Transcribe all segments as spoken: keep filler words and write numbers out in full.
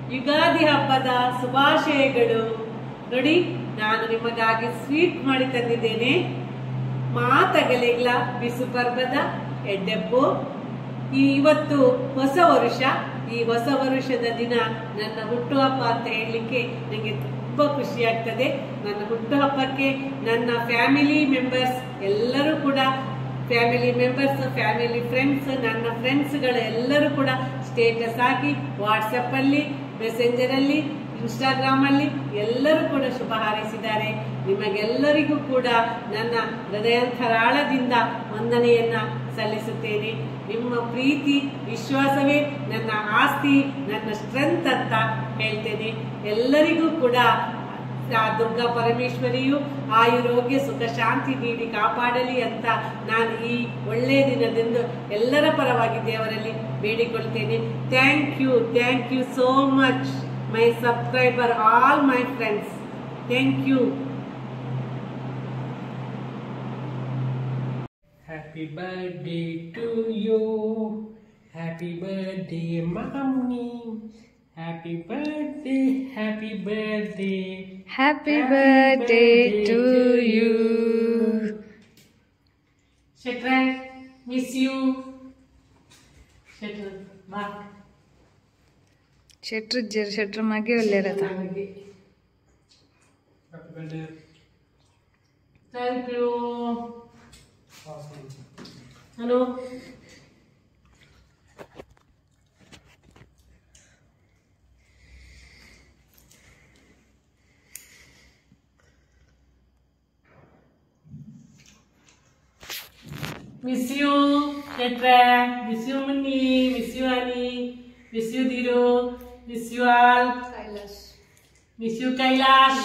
ಯುಗಾದಿ ಹಬ್ಬದ ಶುಭಾಶಯಗಳು. ನೋಡಿ, ನಾನು ನಿಮಗಾಗಿ ಸ್ವೀಟ್ ಮಾಡಿ ತಂದಿದ್ದೇನೆ. ಮಾತಗಲಿಲ್ಲ ಬಿಸು ಪರ್ವದ ಎಡ್ಡೆಪ್ಪು. ಇವತ್ತು ಹೊಸ ವರುಷ. ಈ ಹೊಸ ವರುಷದ ದಿನ ನನ್ನ ಹುಟ್ಟುಹಬ್ಬ ಅಂತ ಹೇಳಲಿಕ್ಕೆ ನನಗೆ ತುಂಬಾ ಖುಷಿ ಆಗ್ತದೆ. ನನ್ನ ಹುಟ್ಟುಹಬ್ಬಕ್ಕೆ ನನ್ನ ಫ್ಯಾಮಿಲಿ ಮೆಂಬರ್ಸ್ ಎಲ್ಲರೂ ಕೂಡ, ಫ್ಯಾಮಿಲಿ ಮೆಂಬರ್ಸ್, ಫ್ಯಾಮಿಲಿ ಫ್ರೆಂಡ್ಸ್, ನನ್ನ ಫ್ರೆಂಡ್ಸ್ಗಳು ಎಲ್ಲರೂ ಕೂಡ ಸ್ಟೇಟಸ್ ಹಾಕಿ ವಾಟ್ಸಪ್ ಅಲ್ಲಿ, ಮೆಸೆಂಜರ್ ಅಲ್ಲಿ, ಇನ್ಸ್ಟಾಗ್ರಾಮ್ ಅಲ್ಲಿ ಎಲ್ಲರೂ ಕೂಡ ಶುಭ ಹಾರೈಸಿದ್ದಾರೆ. ನಿಮಗೆಲ್ಲರಿಗೂ ಕೂಡ ನನ್ನ ಹೃದಯಾಂತರಾಳದಿಂದ ವಂದನೆಯನ್ನ ಸಲ್ಲಿಸುತ್ತೇನೆ. ನಿಮ್ಮ ಪ್ರೀತಿ ವಿಶ್ವಾಸವೇ ನನ್ನ ಆಸ್ತಿ, ನನ್ನ ಸ್ಟ್ರೆಂತ್ ಅಂತ ಹೇಳ್ತೇನೆ. ಎಲ್ಲರಿಗೂ ಕೂಡ ದುರ್ಗಾ ಪರಮೇಶ್ವರಿಯು ಆಯುರೋಗ್ಯ ಸುಖ ಶಾಂತಿ ನೀಡಿ ಕಾಪಾಡಲಿ ಅಂತ ನಾನು ಈ ಒಳ್ಳೆಯ ದಿನದಂದು ಎಲ್ಲರ ಪರವಾಗಿ ದೇವರಲ್ಲಿ ಬೇಡಿಕೊಳ್ತೇನೆ. Thank you, thank you so much my subscriber, all my friends. Thank you. Happy birthday to you. Happy birthday, mommy. Happy birthday, happy birthday. Happy birthday to you. Shetra, miss you. Shetra, bye. ಶೆಟ್ರು ಜರ್ ಶೆಟ್ರು ಮಗೆ ಒಳ್ಳೆಯರತ. Thank you. Hello, miss you ಶೆಟ್ರ, miss you Munni, miss you Ani, miss you ದಿರು, miss you all. Kailash. Miss you Kailash.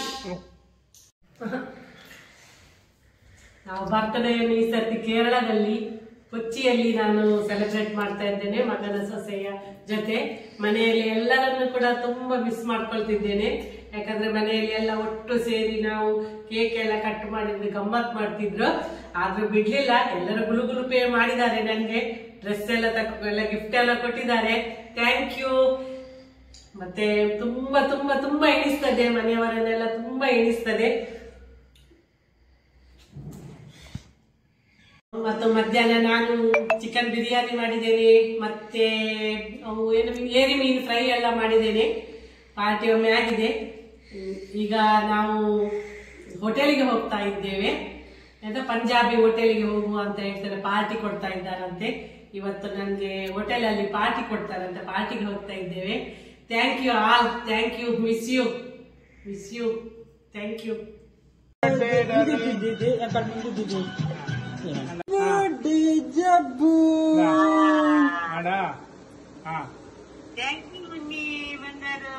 ನಾವು ಬರ್ತಡೆಯನ್ನು ಈ ಸರ್ತಿ ಕೇರಳದಲ್ಲಿ ಕೊಚ್ಚಿಯಲ್ಲಿ ನಾನು ಸೆಲೆಬ್ರೇಟ್ ಮಾಡ್ತಾ ಇದ್ದೇನೆ ಮಗನ ಸೊಸೆಯ ಜೊತೆ. ಮನೆಯಲ್ಲಿ ಎಲ್ಲರನ್ನು ಕೂಡ ತುಂಬಾ ಮಿಸ್ ಮಾಡ್ಕೊಳ್ತಿದ್ದೇನೆ. ಯಾಕಂದ್ರೆ ಮನೆಯಲ್ಲಿ ಎಲ್ಲ ಒಟ್ಟು ಸೇರಿ ನಾವು ಕೇಕ್ ಎಲ್ಲ ಕಟ್ ಮಾಡಿದ್ರೆ ಗಮ್ಮತ್ ಮಾಡ್ತಿದ್ರು. ಆದ್ರೂ ಬಿಡ್ಲಿಲ್ಲ, ಎಲ್ಲರೂ ಗುಳುಗುಲು ಪೇ ಮಾಡಿದ್ದಾರೆ. ನನ್ಗೆ ಡ್ರೆಸ್ ಎಲ್ಲ ತಕ್ಕ ಎಲ್ಲ ಗಿಫ್ಟ್ ಎಲ್ಲ ಕೊಟ್ಟಿದ್ದಾರೆ. Thank you. ಮತ್ತೆ ತುಂಬಾ ತುಂಬಾ ತುಂಬಾ ಎಣಿಸ್ತದೆ, ಮನೆಯವರನ್ನೆಲ್ಲ ತುಂಬಾ ಎಣಿಸ್ತದೆ. ಮತ್ತು ಮಧ್ಯಾಹ್ನ ನಾನು ಚಿಕನ್ ಬಿರಿಯಾನಿ ಮಾಡಿದ್ದೇನೆ, ಮತ್ತೆ ಅವು ಏನು ಏರಿ ಮೀನು ಫ್ರೈ ಎಲ್ಲ ಮಾಡಿದ್ದೇನೆ. ಪಾರ್ಟಿ ಒಮ್ಮೆ ಆಗಿದೆ. ಈಗ ನಾವು ಹೋಟೆಲಿಗೆ ಹೋಗ್ತಾ ಇದ್ದೇವೆ. ಅಂತ ಪಂಜಾಬಿ ಹೋಟೆಲಿಗೆ ಹೋಗುವ ಅಂತ ಹೇಳ್ತಾರೆ. ಪಾರ್ಟಿ ಕೊಡ್ತಾ ಇದ್ದಾರಂತೆ ಇವತ್ತು. ನನಗೆ ಹೋಟೆಲಲ್ಲಿ ಪಾರ್ಟಿ ಕೊಡ್ತಾರಂತೆ, ಪಾರ್ಟಿಗೆ ಹೋಗ್ತಾ ಇದ್ದೇವೆ. Thank you all. Thank you. Miss you. Miss you. Thank you. Birthday Jabbu. Ada. Ah. Thank you Munni Bandaru.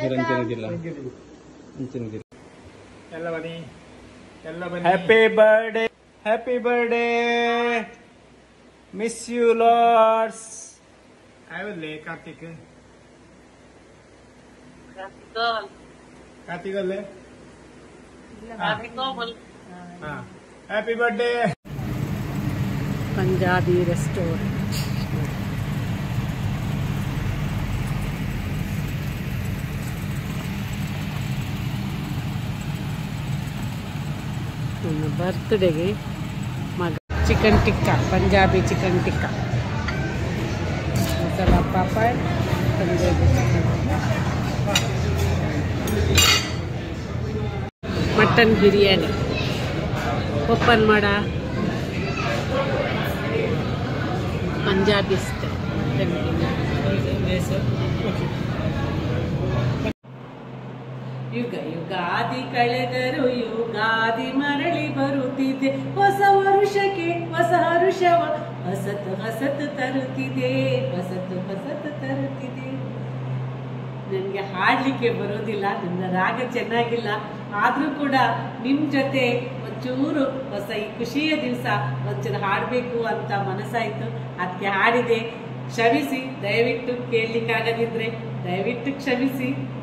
Ella bani. Ella bani. Happy birthday. Happy birthday. Miss you lots. I will lay Kartik. Kartikal. Kartikal le. Kartikal. हाँ. Happy birthday. Punjabi restaurant. ನನ್ನ ಬರ್ತ್ಡೇಗೆ ಮಗ chicken tikka, Punjabi chicken tikka, masala papad, Punjabi chicken, mutton biryani. Open ಮಾಡ Punjabi style mutton biryani. ಯುಗ ಯುಗಾದಿ ಕಳೆದರು ಯುಗಾದಿ ಮರಳಿ ಬರುತ್ತಿದೆ. ಹೊಸ ವರುಷಕ್ಕೆ ಹೊಸ ಹರುಷವ ಹೊಸತು ಹೊಸತು ತರುತ್ತಿದೆ, ಹೊಸತು ಹೊಸತು ತರುತ್ತಿದೆ. ನನಗೆ ಹಾಡ್ಲಿಕ್ಕೆ ಬರೋದಿಲ್ಲ, ನನ್ನ ರಾಗ ಚೆನ್ನಾಗಿಲ್ಲ. ಆದ್ರೂ ಕೂಡ ನಿಮ್ ಜೊತೆ ಒಂಚೂರು ಹೊಸ ಈ ಖುಷಿಯ ದಿವಸ ಒಂಚೂರು ಹಾಡ್ಬೇಕು ಅಂತ ಮನಸ್ಸಾಯ್ತು, ಅದಕ್ಕೆ ಹಾಡಿದೆ. ಕ್ಷಮಿಸಿ, ದಯವಿಟ್ಟು ಕೇಳಲಿಕ್ಕಾಗದಿದ್ರೆ ದಯವಿಟ್ಟು ಕ್ಷಮಿಸಿ.